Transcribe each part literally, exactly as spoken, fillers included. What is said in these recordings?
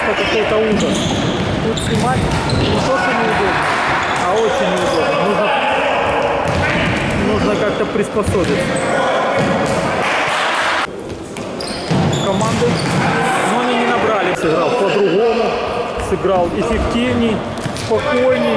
просто какой-то ужас. Тут снимать не то, что неудобно, а очень неудобно. Нужно, нужно как-то приспособиться. Команды, но они не набрали. Сыграл по-другому, сыграл эффективней, спокойней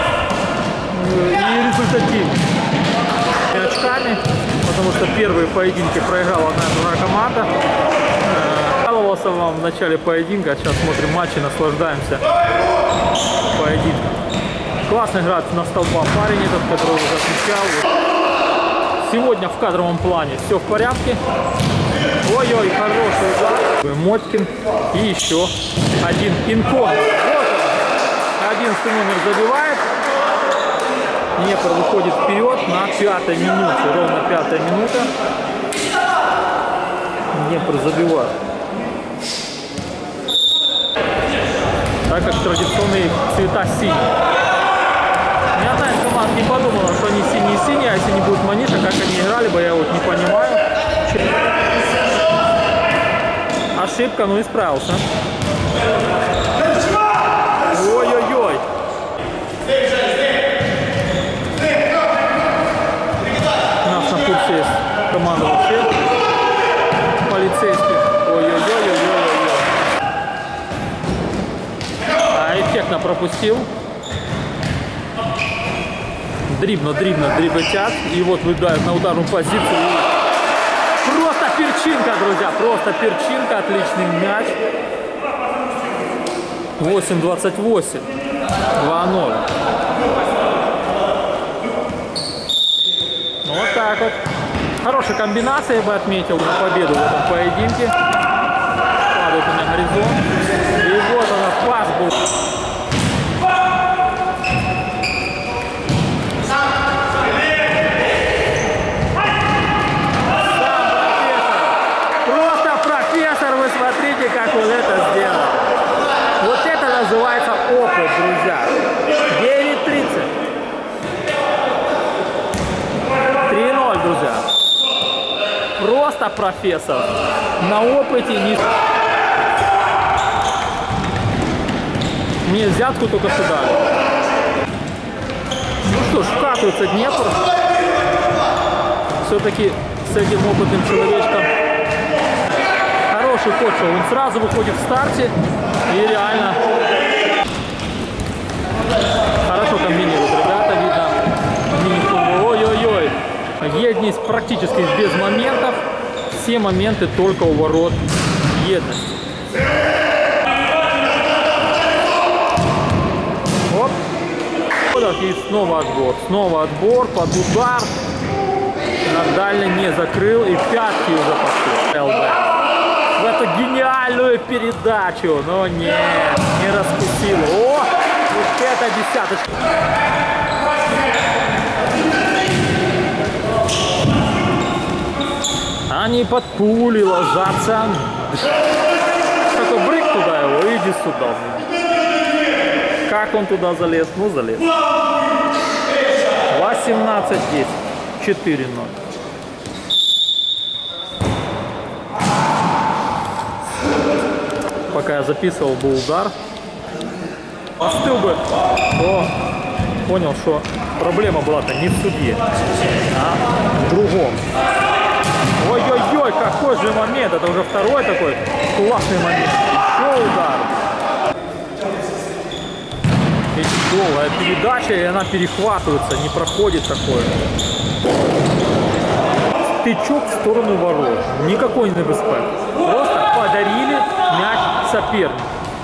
и результативней. Очками, потому что первые поединки проиграла одна и другая команда. Жаловался вам в начале поединка, а сейчас смотрим матчи, наслаждаемся поединком. Классно играет на столба парень этот, который уже отмечал. Сегодня в кадровом плане все в порядке. Ой-ой, хороший удар. Моткин и еще один инкон. Вот он. Одиннадцатый номер забивает. Днепр выходит вперед на пятой минуте. Ровно пятая минута. Днепр забивает. Так как традиционные цвета синие. Ни одна из команд не подумала, что они синие-синие, а если не будет Маниша, как они играли бы, я вот не понимаю. Ошибка, ну исправился. Ой-ой-ой. У нас на курсе есть команда вообще полицейских. Ой-ой-ой-ой-ой-ой. А эффектно пропустил. Дрибно, дрибно, дриблетят. И вот выдают на ударную позицию. Просто перчинка, друзья. Просто перчинка. Отличный мяч. восемь двадцать восемь. два ноль. Вот так вот. Хорошая комбинация, я бы отметил, на победу в этом поединке. Падает у меня горизонт. И вот она, пас был. Вы смотрите, как он это сделал. Вот это называется опыт, друзья. девять тридцать. три ноль, друзья. Просто профессор. На опыте не... Мне взятку только сюда. Ну что ж, вкатывается Днепр. Все-таки с этим опытным человечком. Хороший ход, он сразу выходит в старте и реально хорошо комбинирует. Ребята, видно. Ой-ой-ой. Едность практически без моментов. Все моменты только у ворот едности. Оп. И снова отбор. Снова отбор под удар. На дальний не закрыл и пятки уже пошли. ЛБ. В эту гениальную передачу, но нет, не раскусил. О, вот это десяточка. Они под пули ложатся. Такой брык туда его, иди сюда. Как он туда залез? Ну, залез. восемнадцать десять. четыре ноль. Пока я записывал, был удар. Остыл бы, то понял, что проблема была-то не в судье, а в другом. Ой-ой-ой, какой же момент. Это уже второй такой классный момент. Еще удар. И долгая передача, и она перехватывается, не проходит такое. Тычок в сторону ворот. Никакой небезпеки. Просто подарили мяч сопернику.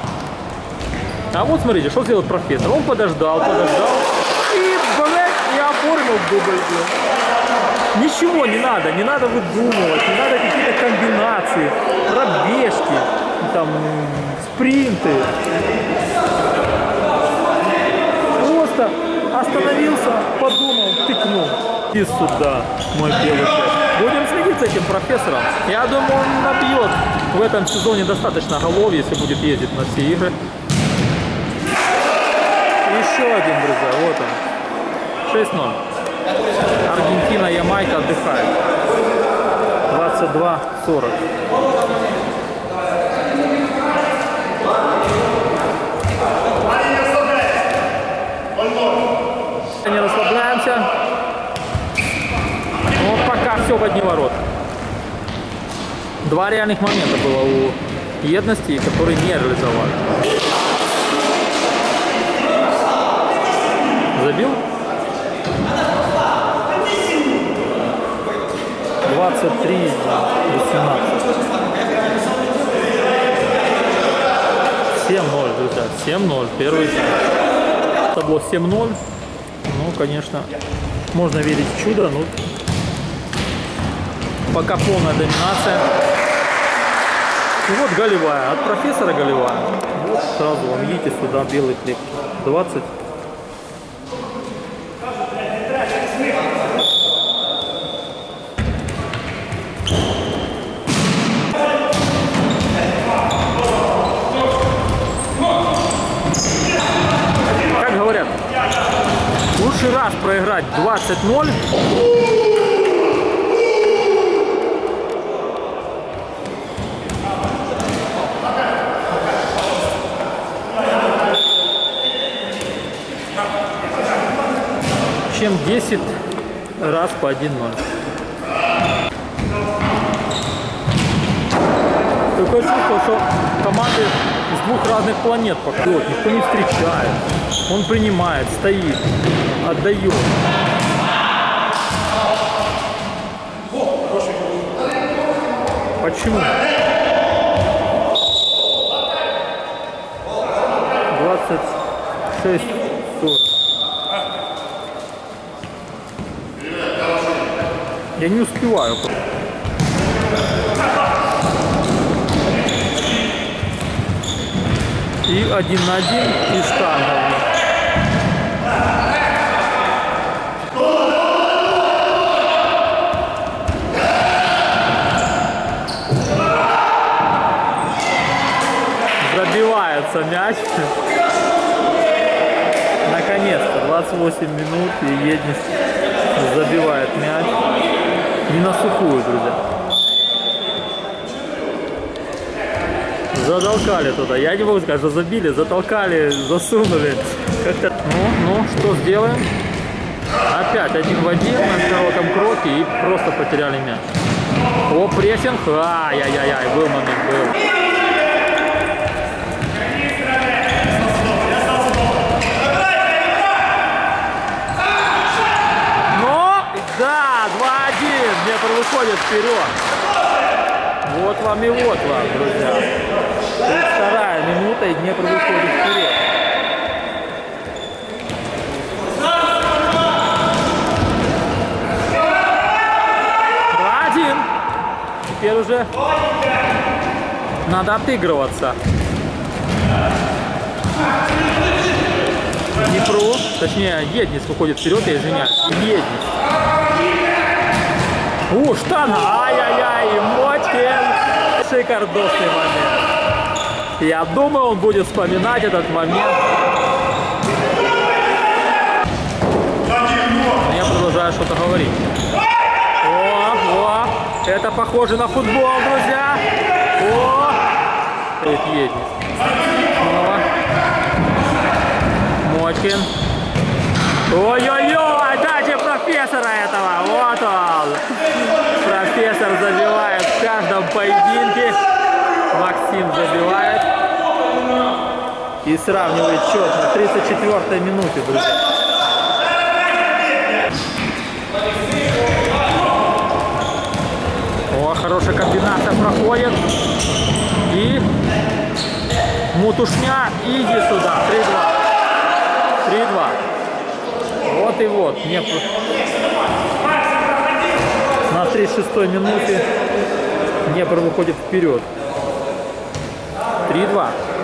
А вот смотрите, что сделал профессор. Он подождал, подождал. И, блядь, и оформил дубль. Ничего не надо, не надо выдумывать, не надо какие-то комбинации, пробежки, там, спринты. Просто остановился, подумал, тыкнул. И сюда, мой белый пять. Будем следить за этим профессором. Я думаю, он набьет в этом сезоне достаточно голов, если будет ездить на все игры. Еще один, друзья, вот он. шесть ноль. Аргентина, Ямайка отдыхает. двадцать два сорок. все в одни ворота. Два реальных момента было у Едности, которые не реализовали. Забил? двадцать три восемнадцать. семь ноль, друзья. семь ноль. Первый тайм. Табло семь ноль. Ну, конечно, можно верить в чудо, но пока полная доминация. И вот голевая. От профессора голевая. Вот сразу вам видите сюда белый хлеб. двадцать. Как говорят, лучший раз проиграть двадцать ноль. Чем десять раз по один ноль. Такое чувство, что команды с двух разных планет походят. Никто не встречает. Он принимает, стоит, отдает. Почему? двадцать шесть сорок. Я не успеваю. И один на один и штанга. Забивается мяч. Наконец-то двадцать восемь минут и Еднис забивает мяч. Не на сухую, друзья. Затолкали туда. Я не могу сказать, что забили, затолкали, засунули. Как-то. Ну, ну, что сделаем? Опять один в один на широком кроке и просто потеряли мяч. О, прессинг. Ай-яй-яй, был момент, был. Да, два один. Днепр выходит вперед. Вот вам и вот вам, друзья. тридцать вторая минута, и Днепр выходит вперед. два один. Теперь уже надо отыгрываться. Днепру, точнее, Еднис выходит вперед, я извиняюсь. Еднис. У, штанга! Ай-яй-яй! Мотькин! Шикардосный момент. Я думаю, он будет вспоминать этот момент. Но я продолжаю что-то говорить. О, о! Это похоже на футбол, друзья! О! Это Еднис. Снова. Моткин. Ой-ой-ой! Дайте профессора этого! Вот он! Профессор забивает в каждом поединке. Максим забивает. И сравнивает счет на тридцать четвёртой минуте, друзья. О, хорошая комбинация проходит. И Мутушня, иди сюда. три два. три два. Вот и вот. Не... На тридцать шестой минуте Днепр выходит вперед. три два.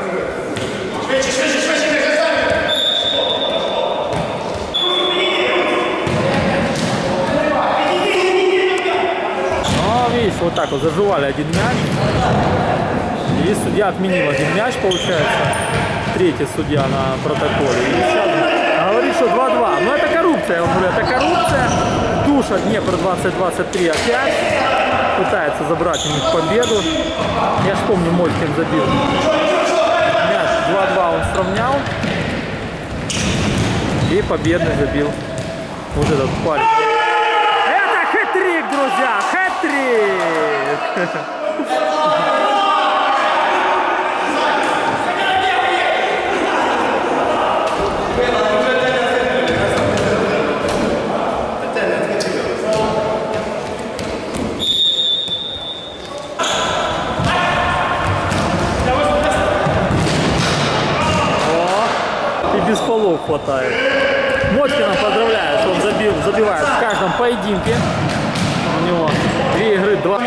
Ну, видишь, вот так вот заживали один мяч. И судья отменил один мяч, получается. Третий судья на протоколе. И сейчас говорит, что два два. Но это коррупция, я вам говорю, это коррупция. Душа Днепр двадцать двадцать три опять. Пытается забрать у них победу. Я ж помню, Моткин забил. Мяч два два он сравнял. И победный забил вот этот парень. Это хэт-трик, друзья! друзья, хэт-трик! Без фолов хватает. Моткина поздравляю, что он забил, забивает в каждом поединке. У него две игры, два.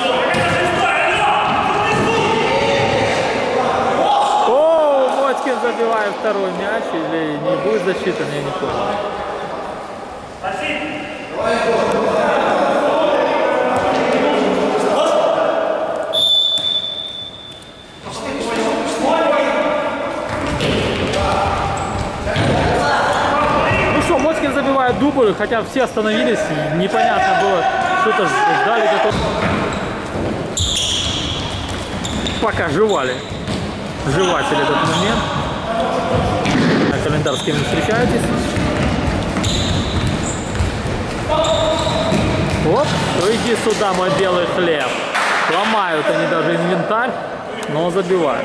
О, Моткин забивает второй мяч, или не будет засчитан, я не понял. Забивает дубль, хотя все остановились, и непонятно было, что-то ждали какого-то. Пока жевали жеватели этот момент. На календарь с кем не встречаетесь. Вот, ну иди сюда, мой белый хлеб. Ломают они даже инвентарь, но забивают.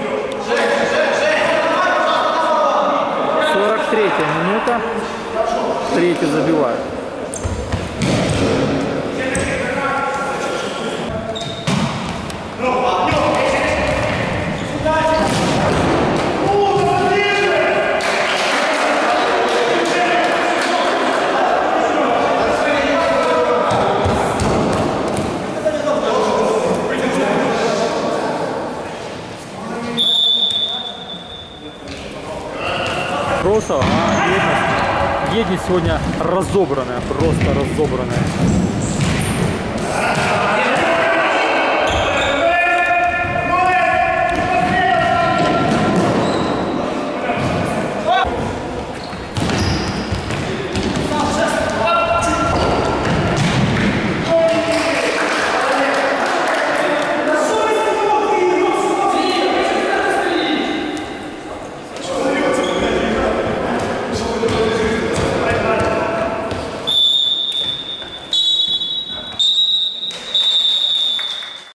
сорок третья минута. Третий забивают. Просто, а, едность. Едность сегодня разобранная, просто разобранная.